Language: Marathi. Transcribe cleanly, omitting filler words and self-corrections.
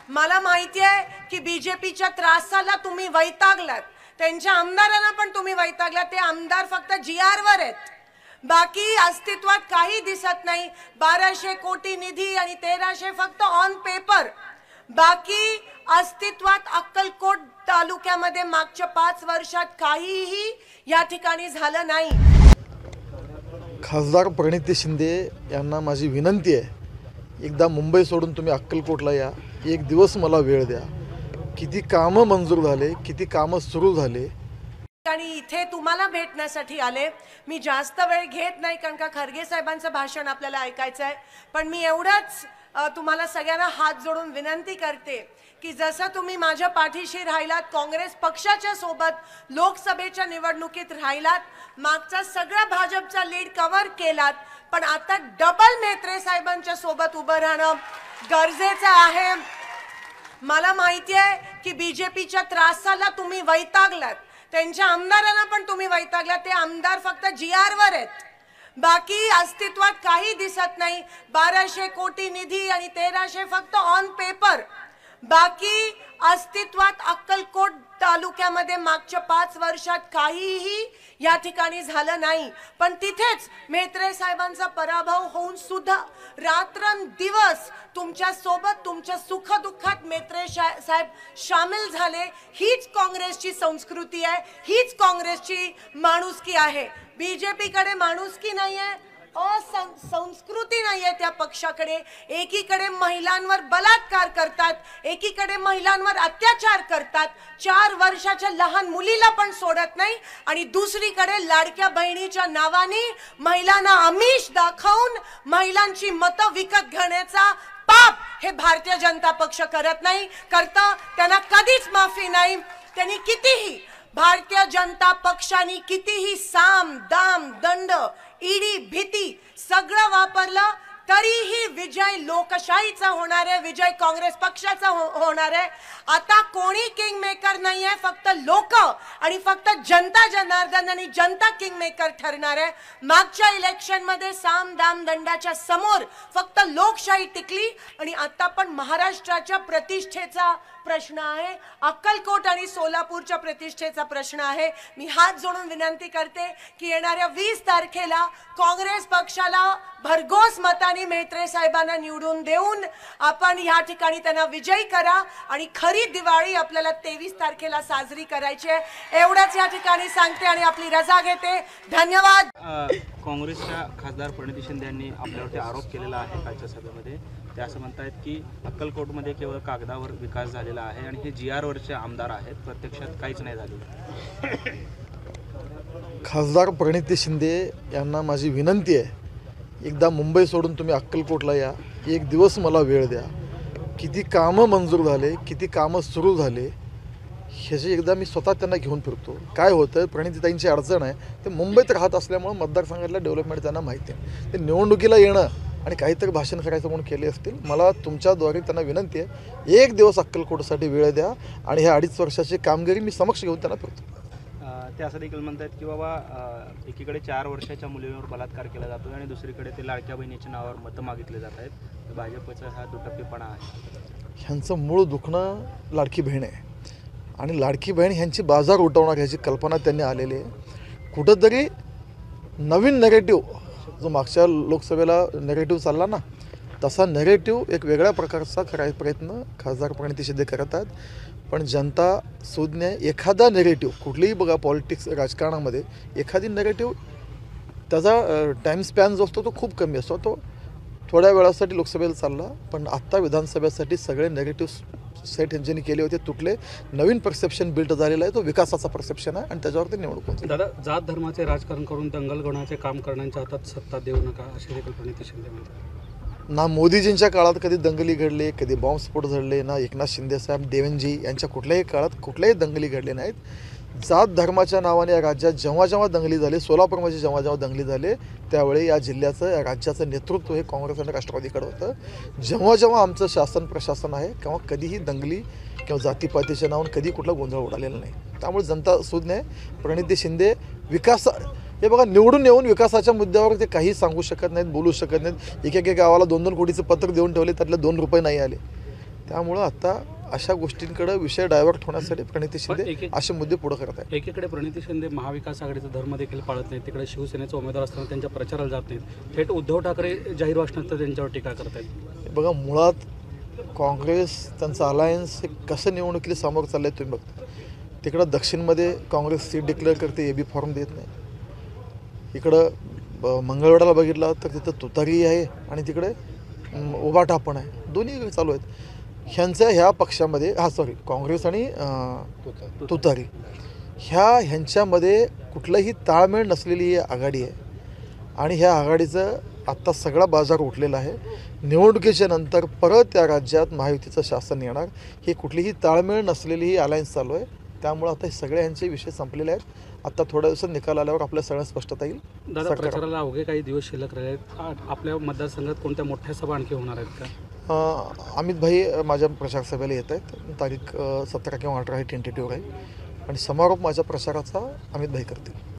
मला माहिती आहे की बीजेपीच्या त्रासाला तुम्ही वैतागलात, त्यांच्या आमदारांना पण तुम्ही वैतागलात। ते आमदार फक्त GR वर आहेत, बाकी अस्तित्वात काही दिसत नाही। 1200 कोटी निधी आणि 1300 फक्त ऑन पेपर, बाकी अस्तित्वात अक्कलकोट तालुक्यामध्ये मागच्या 5 वर्षात काहीही या ठिकाणी झालं नाही। खासदार प्रणिती शिंदे यांना माझी विनंती आहे, एकदा मुंबई सोडून तुम्ही अक्कलकोटला या, एक दिवस मला वेळ द्या। किती कामं मंजूर झाले, किती कामं सुरू झाले आणि इथे तुम्हाला भेटण्यासाठी आले। मी जास्त वेळ घेत नाही कारण का खरगे साहेबांचं भाषण आपल्याला ऐकायचं आहे, पण मी एवढंच तुम्हाला सगळ्यांना हात जोडून विनंती करते की जसं तुम्ही माझ्या पाठीशी राहिलात, काँग्रेस पक्षाच्या सोबत लोकसभेच्या निवडणुकीत राहिलात, मागचा सगळा भाजपचा लीड कव्हर केलात, पण आता डबल म्हेत्रे साहेबांच्या सोबत उभं राहणं गरजेचं आहे। मला माहिती आहे की बीजेपीच्या त्रासाला तुम्ही वैतागलात, त्यांच्या आमदारांना पण तुम्ही वैतागलात। ते आमदार फक्त GR वर आहेत, बाकी अस्तित्वात काही दिसत नाही। 1200 कोटी निधी आणि 1300 फक्त ऑन पेपर, बाकी अस्तित्वात अक्कलकोट तालुक्यामध्ये मागच्या 5 वर्षात काहीही या ठिकाणी झालं नाही। पण तिथेच म्हेत्रे साहेबांचा पराभव होऊन सुद्धा रात्रंदिवस तुमच्या सोबत, तुमच्या सुखदुःखात म्हेत्रे साहेब सामील झाले। हीच काँग्रेसची संस्कृती आहे, हीच काँग्रेसची माणुसकी आहे। बीजेपीकडे माणुसकी नाही आहे, संस्कृती नाहीये त्या पक्षाकडे। एकीकडे महिलांवर बलात्कार करतात, एकीकडे महिलांवर अत्याचार करतात, 4 वर्षाच्या लहान मुलीला पण सोडत नाही, आणि दुसरीकडे लाडक्या बहिणीच्या नावाने महिलांना आमिष दाखवून महिलांची मतं विकत घेण्याचा पाप हे भारतीय जनता पक्ष करत नाही, करता त्यांना कधीच माफी नाही। त्यांनी कितीही, भारतीय जनता पक्षाने कितीही साम दाम दंड ईडी भीती सगळं वापरलं तरीही विजय लोकशाहीचा होणार आहे, विजय काँग्रेस पक्षाचा होणार आहे। आता कोणी किंग मेकर नाही आहे, फक्त लोक आणि फक्त जनता जनार्दन आणि जनता किंग मेकर ठरणार आहे। मागच्या इलेक्शन मध्ये साम दाम दंडाच्या समोर फक्त लोकशाही टिकली, आणि आता पण महाराष्ट्राच्या प्रतिष्ठेचा प्रश्न आहे, अक्कलकोट आणि सोलापूरच्या प्रतिष्ठेचा प्रश्न आहे। मी हात जोडून विनंती करते की येणाऱ्या 20 तारखेला काँग्रेस पक्षाला भरघोस मताने म्हेत्रे साहेबांना निवडून देऊन आपण या ठिकाणी त्यांना विजयी करा, आणि खरी दिवाळी आपल्याला 23 तारखेला साजरी करायची आहे। एवढंच या ठिकाणी सांगते आणि आपली रजा घेते। धन्यवाद। काँग्रेसच्या खासदार प्रणिती शिंदे यांनी आपल्यावरती आरोप केलेला आहे कालच्या सभेमध्ये। ते असं म्हणतात की अक्कलकोटमध्ये केवळ कागदावर विकास झालेला आहे आणि हे GR वरचे आमदार आहेत, प्रत्यक्षात काहीच नाही झाले। खासदार प्रणिती शिंदे यांना माझी विनंती आहे, एकदा मुंबई सोडून तुम्ही अक्कलकोटला या, एक दिवस मला वेळ द्या। किती कामं मंजूर झाले, किती कामं सुरू झाले ह्याची एकदा मी स्वतः त्यांना घेऊन फिरतो। काय होतं, प्रणितीताईंची अडचण आहे, ते मुंबईत राहत असल्यामुळे मतदारसंघातल्या डेव्हलपमेंट त्यांना माहिती आहे। ते निवडणुकीला येणं आणि काहीतरी भाषण करायचं म्हणून केले असतील। मला तुमच्याद्वारे त्यांना विनंती आहे, एक दिवस अक्कलकोटसाठी वेळ द्या, आणि ह्या 2.5 वर्षाची कामगिरी मी समक्ष घेऊन त्यांना फिरतो। ते असं देखील म्हणतात की बाबा एकीकडे 4 वर्षाच्या मुलीवर बलात्कार केला जातो आणि दुसरीकडे ते लाडक्या बहिणीच्या नावावर मतं मागितले जात आहेत, तर भाजपचा हा दुटप्पीपणा आहे। ह्यांचं मूळ दुखणं लाडकी बहीण आहे, आणि लाडकी बहीण ह्यांची बाजार उठवणार ह्याची कल्पना त्यांनी आलेली आहे। कुठंतरी नवीन नेगेटिव्ह, जो मागच्या लोकसभेला नेगेटिव्ह चालला ना, तसा नेगेटिव्ह एक वेगळ्या प्रकारचा करायचा प्रयत्न खासदार प्रणिती शिंदे करत आहेत। पण जनता सुज्ञ, एखादा नेगेटिव्ह कुठलीही बघा पॉलिटिक्स राजकारणामध्ये एखादी नेगेटिव्ह त्याचा टाईम स्पॅन जो असतो तो खूप कमी असतो, तो थोड्या वेळासाठी लोकसभेला चालला, पण आत्ता विधानसभेसाठी सगळे नेगेटिव्ह सेट यांनी केले होते, तुटले। नवीन परसेप्शन बिल्ड झालेला आहे, तो विकासाचा परसेप्शन आहे, आणि त्याच्यावरती निवडणूक होते। दादा, जात धर्माचे राजकारण करून दंगल घडवण्याचे काम करण्याच्या हातात सत्ता देऊ नका, अशी देखील प्रणिती शिंदे म्हणतात। ना मोदीजींच्या काळात कधी दंगली घडले, कधी बॉम्बस्फोट घडले, ना एकनाथ शिंदेसाहेब देवेंजी यांच्या कुठल्याही काळात कुठल्याही दंगली घडले नाहीत। जात धर्माच्या नावाने या राज्यात जेव्हा जेव्हा दंगली झाली, सोलापूरमध्ये जेव्हा जेव्हा दंगली झाले, त्यावेळी या जिल्ह्याचं, या राज्याचं नेतृत्व हे काँग्रेस आणि राष्ट्रवादीकडे होतं। जेव्हा जेव्हा आमचं शासन प्रशासन आहे तेव्हा कधीही दंगली किंवा जातीपातीच्या नावाने कधी कुठला गोंधळ उडालेला नाही। त्यामुळे जनता सुज्ञ आहे। प्रणिती शिंदे विकास, हे बघा, निवडून येऊन विकासाच्या मुद्द्यावर ते काही सांगू शकत नाहीत, बोलू शकत नाहीत। एकेका गावाला 2-2 कोटीचं पत्र देऊन ठेवले, त्यातले 2 रुपये नाही आले। त्यामुळं आता अशा गोष्टींकडे विषय डायव्हर्ट होण्यासाठी प्रणिती शिंदे एक- असे मुद्दे पुढे करत आहेत. एकीकडे प्रणिती शिंदे महाविकास आघाडीचा धर्म देखील पाळत नाहीत, तिकडे शिवसेनेचा उमेदवार असताना त्यांच्या प्रचाराला जात नाहीत. थेट उद्धव ठाकरे जाहीर भाषणात तर त्यांच्यावर टीका करतायत. बघा, मुळात काँग्रेस त्यांचं अलायन्स हे कसं निवडणुकीला सामोरं चाललं आहे तुम्ही बघता. तिकडं दक्षिणमध्ये काँग्रेस सीट डिक्लेअर करते, AB फॉर्म देत नाही. इकडं मंगळवेढाला बघितलं तर तिथं तुतारी आहे आणि तिकडे उभाटा पण आहे, दोन्ही चालू आहेत. ह्यांच्या ह्या पक्षामध्ये काँग्रेस आणि तुतारी ह्यांच्यामध्ये कुठलंही ताळमेळ नसलेली ही आघाडी आहे आणि ह्या आघाडीचं आत्ता सगळा बाजार उठलेला आहे. निवडणुकीच्या नंतर परत त्या राज्यात महायुतीचं शासन येणार, ही कुठलीही ताळमेळ नसलेली ही अलायन्स चालू आहे. त्यामुळे आता हे सगळे यांचे विषय संपलेले आहेत. आता थोड्या दिवसात निकाल आल्यावर आपल्या सगळ्या स्पष्टता येईल. दादा, प्रचाराला अवघे काही दिवस शिल्लक राहिले आहेत. आपल्या मतदारसंघात कोणत्या मोठ्या सभा आणखी होणार आहेत का? अमित भाई माझ्या प्रचार सभेला येत आहेत. तारीख 17 किंवा 18 ही टेंटेटिव्ह आहे आणि समारोप माझ्या प्रचाराचा अमित भाई करतील.